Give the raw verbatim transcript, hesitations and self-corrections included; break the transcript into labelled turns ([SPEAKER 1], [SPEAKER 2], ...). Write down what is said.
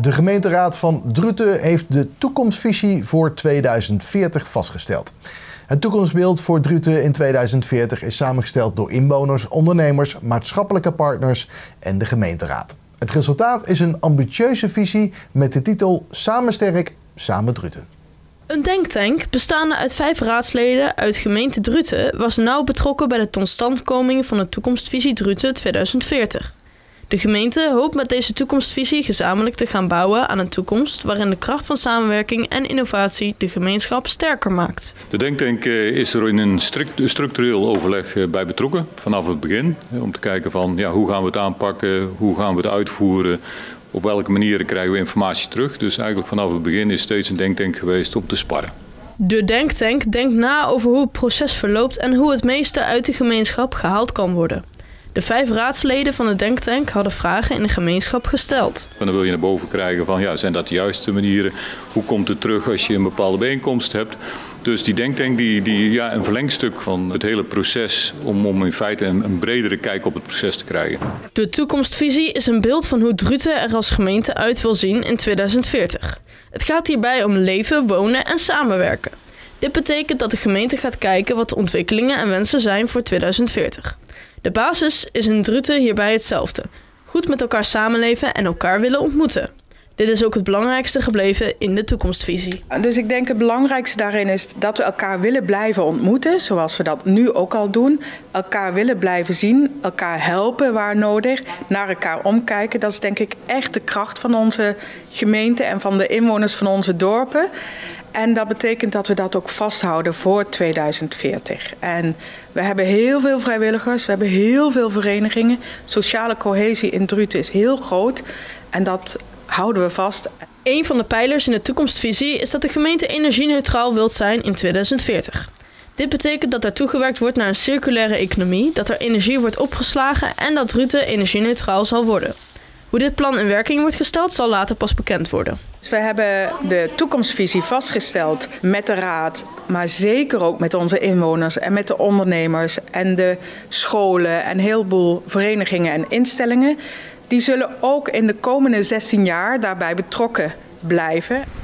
[SPEAKER 1] De gemeenteraad van Druten heeft de toekomstvisie voor tweeduizend veertig vastgesteld. Het toekomstbeeld voor Druten in tweeduizend veertig is samengesteld door inwoners, ondernemers, maatschappelijke partners en de gemeenteraad. Het resultaat is een ambitieuze visie met de titel Samen sterk, samen Druten.
[SPEAKER 2] Een denktank bestaande uit vijf raadsleden uit gemeente Druten was nauw betrokken bij de totstandkoming van de toekomstvisie Druten tweeduizend veertig. De gemeente hoopt met deze toekomstvisie gezamenlijk te gaan bouwen aan een toekomst waarin de kracht van samenwerking en innovatie de gemeenschap sterker maakt.
[SPEAKER 3] De denktank is er in een structureel overleg bij betrokken vanaf het begin. Om te kijken van ja, hoe gaan we het aanpakken, hoe gaan we het uitvoeren, op welke manieren krijgen we informatie terug. Dus eigenlijk vanaf het begin is steeds een denktank geweest om te sparren.
[SPEAKER 2] De denktank denkt na over hoe het proces verloopt en hoe het meeste uit de gemeenschap gehaald kan worden. De vijf raadsleden van de denktank hadden vragen in de gemeenschap gesteld.
[SPEAKER 3] En dan wil je naar boven krijgen van ja, zijn dat de juiste manieren? Hoe komt het terug als je een bepaalde bijeenkomst hebt? Dus die denktank die, die ja, een verlengstuk van het hele proces om, om in feite een, een bredere kijk op het proces te krijgen.
[SPEAKER 2] De toekomstvisie is een beeld van hoe Druten er als gemeente uit wil zien in tweeduizend veertig. Het gaat hierbij om leven, wonen en samenwerken. Dit betekent dat de gemeente gaat kijken wat de ontwikkelingen en wensen zijn voor tweeduizend veertig. De basis is in Druten hierbij hetzelfde. Goed met elkaar samenleven en elkaar willen ontmoeten. Dit is ook het belangrijkste gebleven in de toekomstvisie.
[SPEAKER 4] Dus ik denk het belangrijkste daarin is dat we elkaar willen blijven ontmoeten, zoals we dat nu ook al doen. Elkaar willen blijven zien, elkaar helpen waar nodig, naar elkaar omkijken. Dat is denk ik echt de kracht van onze gemeente en van de inwoners van onze dorpen. En dat betekent dat we dat ook vasthouden voor tweeduizend veertig. En we hebben heel veel vrijwilligers, we hebben heel veel verenigingen. Sociale cohesie in Druten is heel groot en dat houden we vast.
[SPEAKER 2] Een van de pijlers in de toekomstvisie is dat de gemeente energie-neutraal wilt zijn in tweeduizend veertig. Dit betekent dat er toegewerkt wordt naar een circulaire economie, dat er energie wordt opgeslagen en dat Druten energie-neutraal zal worden. Hoe dit plan in werking wordt gesteld zal later pas bekend worden.
[SPEAKER 4] Dus we hebben de toekomstvisie vastgesteld met de raad, maar zeker ook met onze inwoners en met de ondernemers en de scholen en een heleboel verenigingen en instellingen. Die zullen ook in de komende zestien jaar daarbij betrokken blijven.